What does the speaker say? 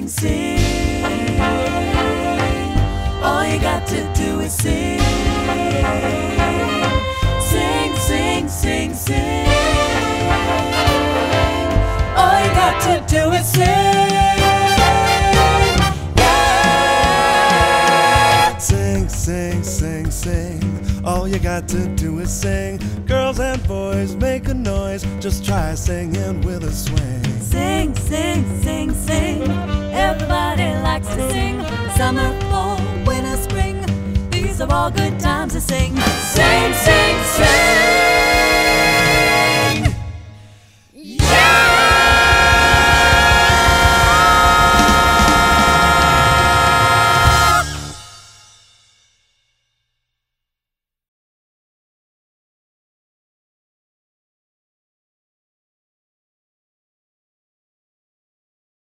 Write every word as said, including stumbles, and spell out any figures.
sing. All you got to do is sing. Sing, sing, sing, sing. All you got to do is sing. Yeah. Sing, sing, sing, sing. All you got to do is sing. Girls and boys, make a noise. Just try singing with a swing. Sing, sing, sing, sing. Everybody likes to sing. Summer, fall, winter, spring. These are all good times to sing.